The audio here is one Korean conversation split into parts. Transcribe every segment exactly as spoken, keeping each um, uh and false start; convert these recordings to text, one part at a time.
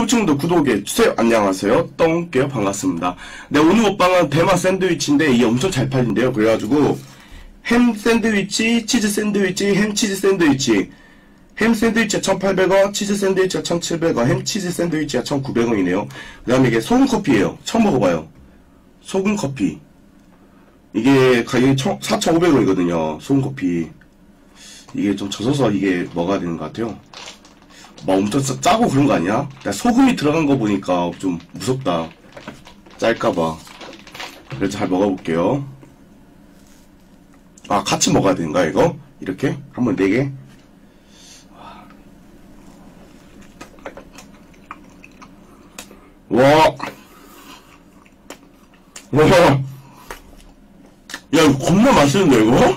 유튜브 친구들 구독해 주세요. 안녕하세요. 똥게요. 반갑습니다. 네, 오늘 먹방은 대만 샌드위치인데 이게 엄청 잘 팔린대요. 그래가지고 햄 샌드위치, 치즈 샌드위치, 햄 치즈 샌드위치. 햄 샌드위치가 천팔백 원, 치즈 샌드위치가 천칠백 원, 햄 치즈 샌드위치가 천구백 원이네요. 그 다음에 이게 소금 커피예요. 처음 먹어봐요. 소금 커피. 이게 가격이 사천오백 원이거든요. 소금 커피. 이게 좀 젖어서 이게 먹어야 되는 것 같아요. 막 엄청 짜고 그런 거 아니야? 소금이 들어간 거 보니까 좀 무섭다. 짤까봐. 그래서 잘 먹어볼게요. 아, 같이 먹어야 되는 거야, 이거? 이렇게? 한번 네 개? 와. 와. 야, 이거 겁나 맛있는데, 이거?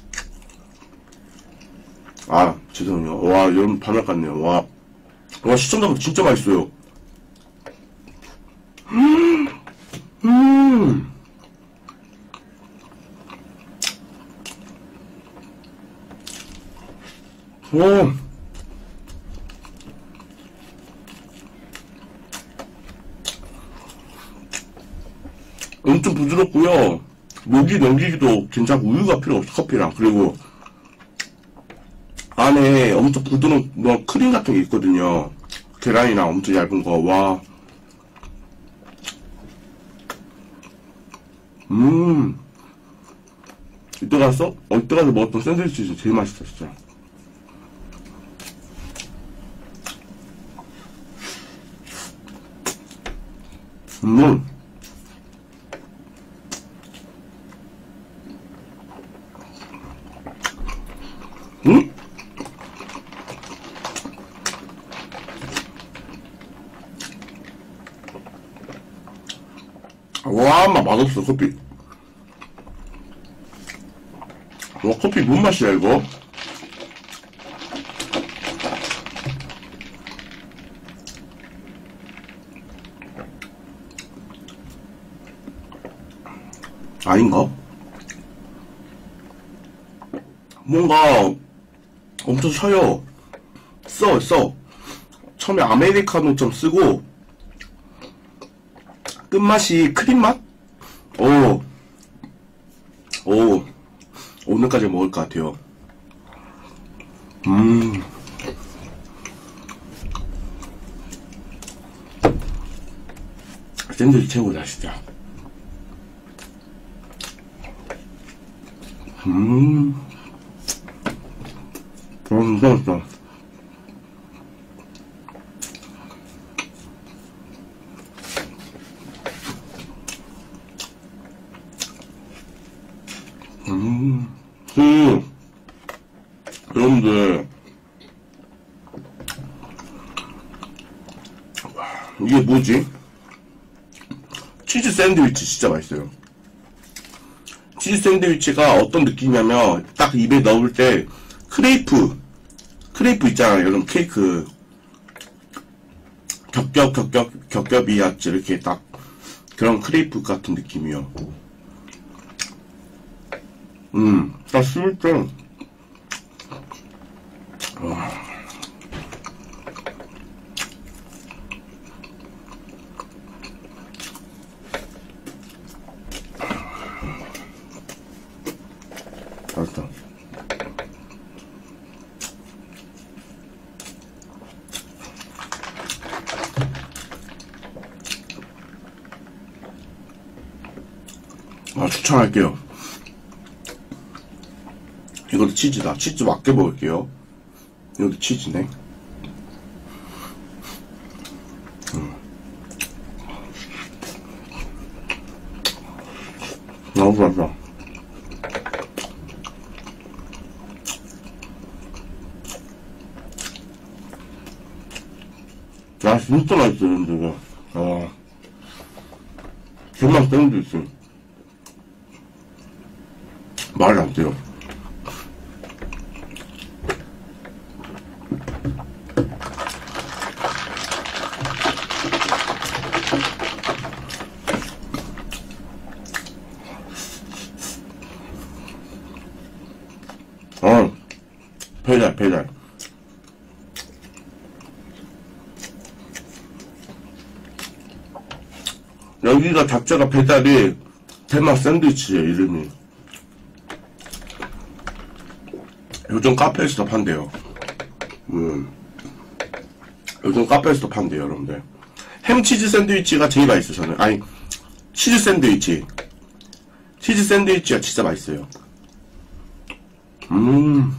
아, 죄송해요. 와, 여러분, 반말 같네요. 와. 와, 시청자분 진짜 맛있어요. 음, 음. 와. 엄청 부드럽고요. 목이 넘기기도 괜찮고, 우유가 필요 없어, 커피랑. 그리고, 안에 엄청 부드러운 뭐 크림 같은 게 있거든요. 계란이랑 엄청 얇은 거. 와. 음. 이때 가서 어, 이때 가서 먹었던 샌드위치 진짜 제일 맛있어 진짜. 음. 음? 와, 막 맛없어, 커피. 와, 커피 뭔 맛이야, 이거? 아닌가? 뭔가, 엄청 셔요. 써, 써. 처음에 아메리카노 좀 쓰고, 끝맛이 크림맛? 오. 오. 오늘까지 먹을 것 같아요. 음. 샌드위치 최고다, 진짜. 음. 어, 진짜 맛있다. 음, 그, 여러분들, 이게 뭐지? 치즈 샌드위치 진짜 맛있어요. 치즈 샌드위치가 어떤 느낌이냐면, 딱 입에 넣을 때, 크레이프, 크레이프 있잖아요. 여러분, 케이크. 겹겹, 겹겹, 겹겹이었지. 이렇게 딱, 그런 크레이프 같은 느낌이요. 음, 딱 씹을 때, 와. 맛있다. 아, 추천할게요. 이것도 치즈다. 치즈 맞게 먹을게요. 이것도 치즈네. 음. 너무 맛있어. 야, 진짜 맛있어, 이거. 아. 정말 샌드위치. 말이 안 돼요. 어, 배달, 배달. 여기가 자체가 배달이 대마 샌드위치예요, 이름이. 요즘 카페에서도 판대요. 음. 요즘 카페에서도 판대요, 여러분들. 햄치즈 샌드위치가 제일 맛있어요, 저는. 아니, 치즈 샌드위치. 치즈 샌드위치가 진짜 맛있어요. 음.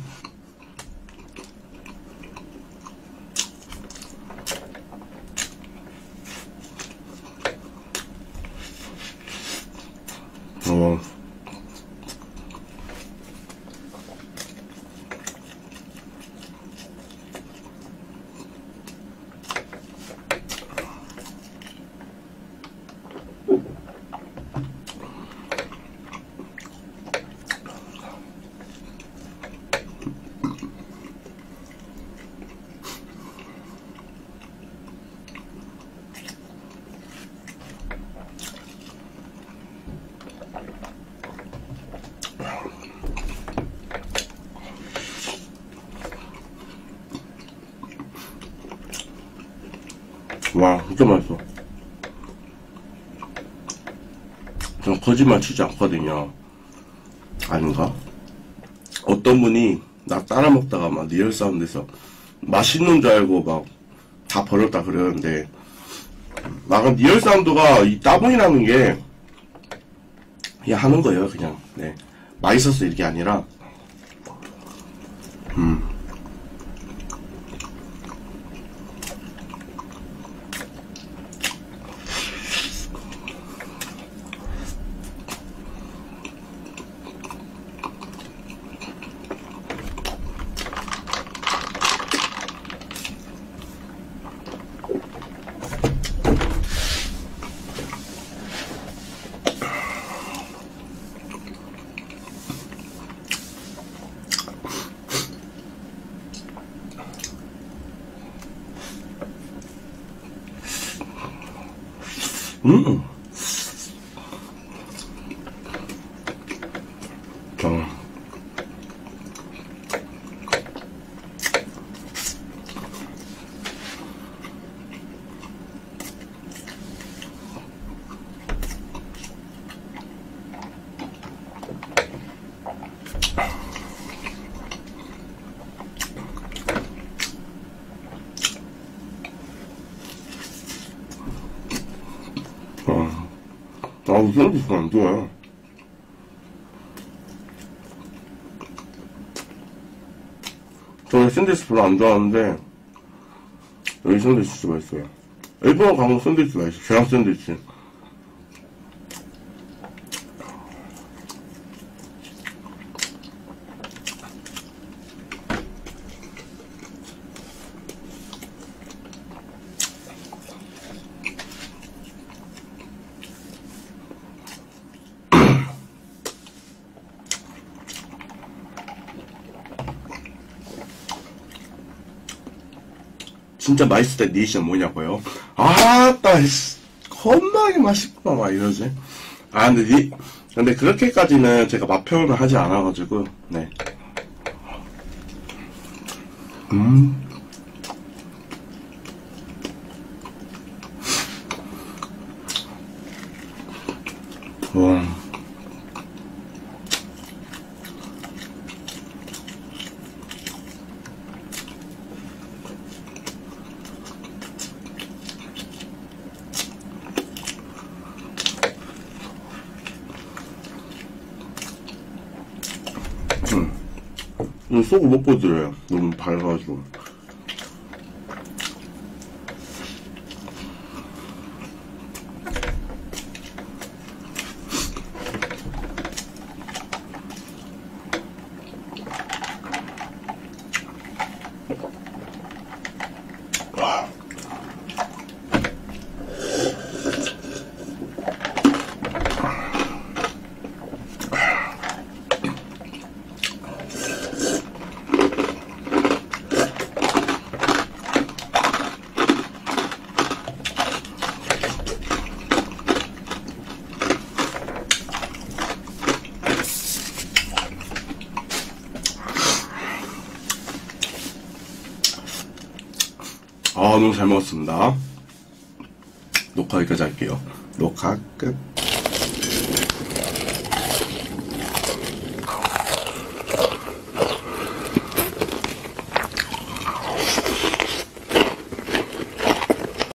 어. 와, 진짜 맛있어. 전 거짓말 치지 않거든요. 아닌가? 어떤 분이 나 따라 먹다가 막 리얼 사운드에서 맛있는 줄 알고 막 다 버렸다 그러는데, 막 리얼 사운드가 이 따봉이라는 게 그냥 하는 거예요, 그냥. 네. 맛있었어, 이게 아니라. 음. 음. 어. 아, 샌드위치 안 좋아요. 저는 샌드위치 별로 안 좋아하는데, 여기 샌드위치 진짜 맛있어요. 일본 가면 샌드위치 맛있어요. 계란 샌드위치. 진짜 맛있을 때 리액션 뭐냐고요? 아따, 겁나게 맛있구나, 막 이러지. 아, 근데 리, 근데 그렇게까지는 제가 맛 표현을 하지 않아가지고, 네. 음. 와. 음. 속을 못 보드려요. 너무 밝아가지고. 아, 너무 잘 먹었습니다. 녹화 여기까지 할게요. 녹화 끝.